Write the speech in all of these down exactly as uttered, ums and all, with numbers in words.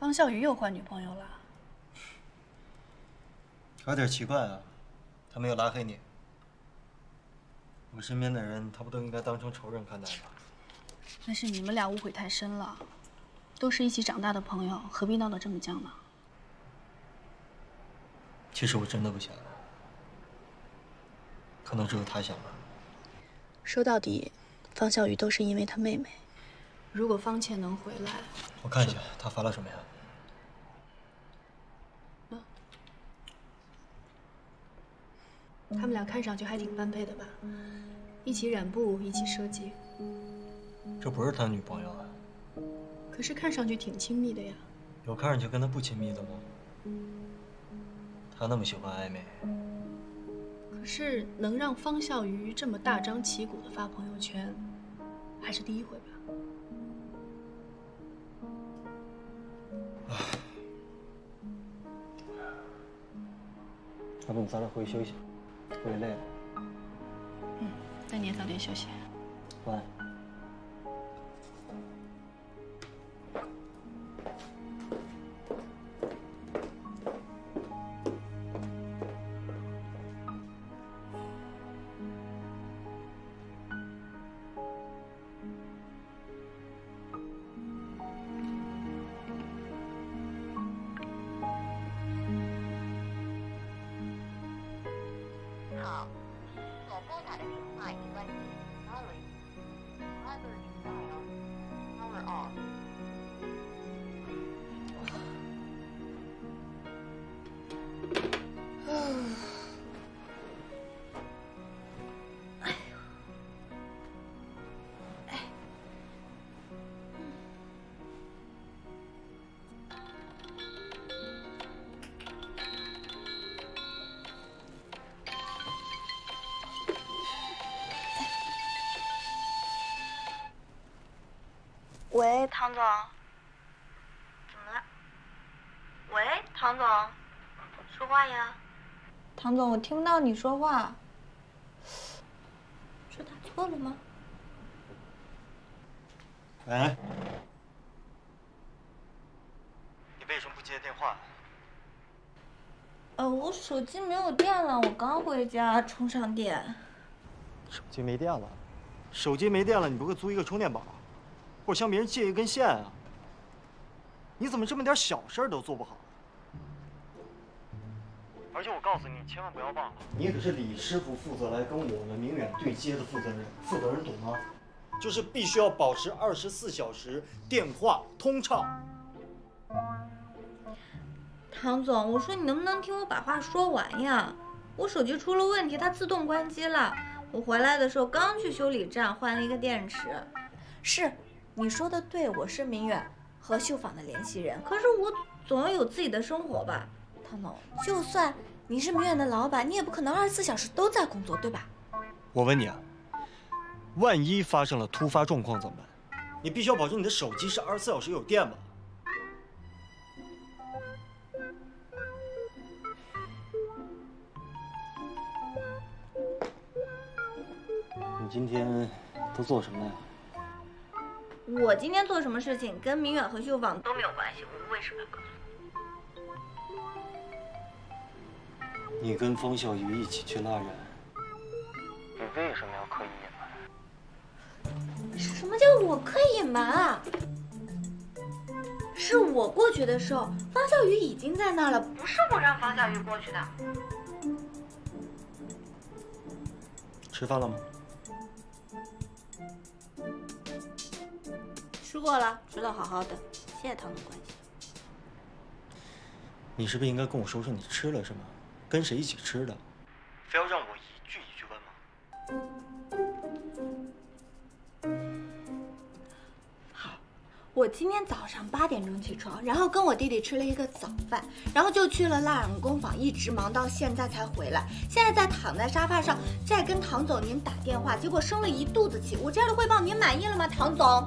方笑宇又换女朋友了， 有点奇怪啊，他没有拉黑你。我身边的人，他不都应该当成仇人看待吗？ 那是你们俩误会太深了，都是一起长大的朋友，何必闹得这么僵呢？ 其实我真的不想，可能只有他想吧。 说到底，方笑宇都是因为他妹妹。如果方倩能回来， 我看一下他发了什么呀？ 嗯，他们俩看上去还挺般配的吧？一起染布，一起设计。 这不是他女朋友啊。 可是看上去挺亲密的呀。 有看上去跟他不亲密的吗？他那么喜欢暧昧。 可是能让方笑宇这么大张旗鼓的发朋友圈，还是第一回吧？ 要不你早点回去休息，我也累了。 嗯，那你也早点休息。 晚安。 好，所拨打的电话已关机 ，Sorry。Other dial power off。 哎呦，哎， 喂，唐总，怎么了？喂，唐总，说话呀。唐总，我听不到你说话。是打错了吗？ 喂，你为什么不接电话？ 呃，我手机没有电了，我刚回家充上电。 手机没电了？手机没电了，你不会租一个充电宝？或者向别人借一根线啊？你怎么这么点小事都做不好？而且我告诉你，千万不要忘了，你可是李师傅负责来跟我们明远对接的负责人，负责人懂吗？就是必须要保持二十四小时电话通畅。 唐总，我说你能不能听我把话说完呀？我手机出了问题，它自动关机了。我回来的时候刚去修理站换了一个电池。是。你说的对，我是明远和秀坊的联系人，可是我总要有自己的生活吧，唐总。就算你是明远的老板，你也不可能二十四小时都在工作，对吧？ 我问你啊，万一发生了突发状况怎么办？你必须要保证你的手机是二十四小时有电吧？你今天都做什么了呀？ 我今天做什么事情跟明远和秀坊都没有关系，我为什么要告诉你？ 你跟方笑宇一起去拉人，你为什么要刻意隐瞒？ 什么叫我刻意隐瞒啊？是我过去的时候，方笑宇已经在那儿了，不是我让方笑宇过去的。 吃饭了吗？ 吃过了，吃得好好的，谢谢唐总关心。 你是不是应该跟我说说你吃了什么，跟谁一起吃的？非要让我一句一句问吗？ 好，我今天早上八点钟起床，然后跟我弟弟吃了一个早饭，然后就去了蜡染工坊，一直忙到现在才回来。现在在躺在沙发上，在跟唐总您打电话，结果生了一肚子气。我这样的汇报您满意了吗，唐总？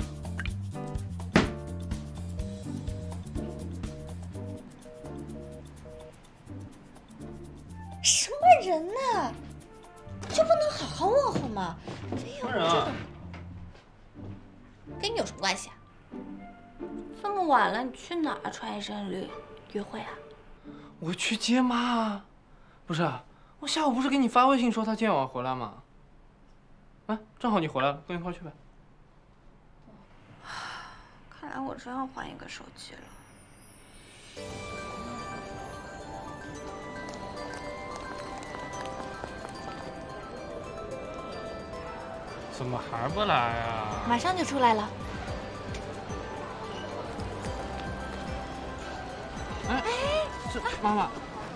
什么人呐、啊？就不能好好问候吗？非要这种，跟你有什么关系啊？ 这么晚了，你去哪儿穿一身绿？约会啊？ 我去接妈啊！不是，我下午不是给你发微信说他今晚回来吗？啊，正好你回来了，跟一块去呗。 看来我真要换一个手机了。 怎么还不来啊？ 马上就出来了。 哎，这妈妈。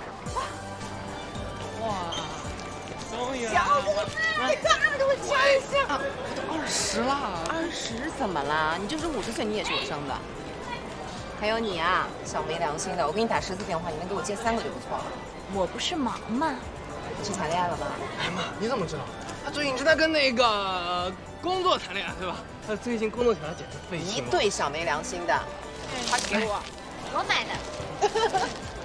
哇，终于来了！ 小姑子，你干嘛给我掐一下？ 二十啦！ 二十怎么啦？你就是五十岁，你也是我生的。还有你啊，小没良心的！我给你打十次电话，你能给我接三个就不错了。 我不是忙吗？ 你去谈恋爱了吗？ 哎妈，你怎么知道？他最近正在跟那个工作谈恋爱，对吧？他最近工作起来简直费一劲了。 对小没良心的，快给我！ 我买的。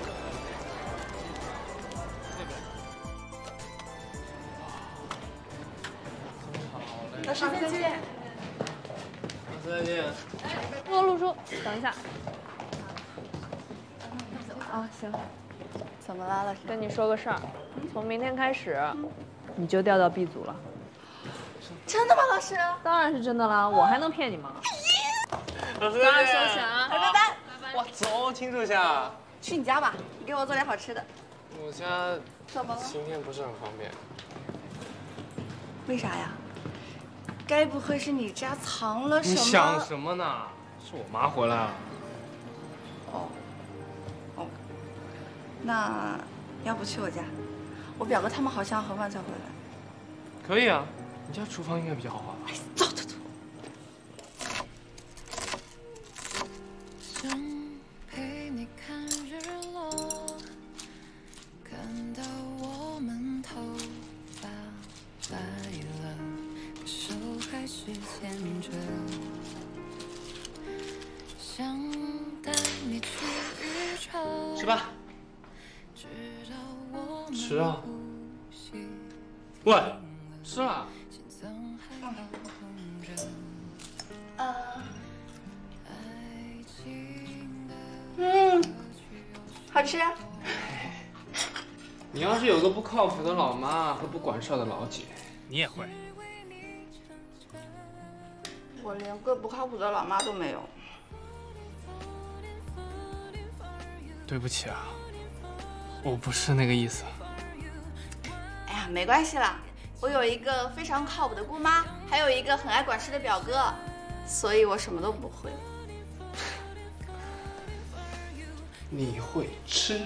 老师再见。 老师再见。 陆陆叔，等一下。啊，行。 怎么了，老师？ 跟你说个事儿，从明天开始，你就调到 B 组了。 真的吗，老师？ 当然是真的啦，我还能骗你吗？ 老师早点休息啊！ 拜拜。 哇，走，秦主下。 去你家吧，你给我做点好吃的。 我家怎么了？ 今天不是很方便。 为啥呀？该不会是你家藏了什么？ 你想什么呢？是我妈回来了。 哦，哦，那要不去我家？我表哥他们好像很晚才回来。 可以啊，你家厨房应该比较好吧？ 哎，走走走。 想陪你看日落，看到我们头发白了，可手还是牵着。想带你去宇宙， 吃吧。 直到我们吃啊！ 呼吸喂，吃了。 心脏还好痛着。 呃， 爱情的嗯，好吃啊。 你要是有个不靠谱的老妈和不管事儿的老姐，你也会。 我连个不靠谱的老妈都没有。 对不起啊，我不是那个意思。 哎呀，没关系啦，我有一个非常靠谱的姑妈，还有一个很爱管事的表哥，所以我什么都不会。 你会吃？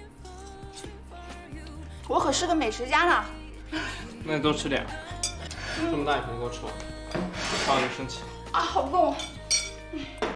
我可是个美食家呢。 那你多吃点，这么大一盆给我吃完，不然我就生气。 啊，好不够。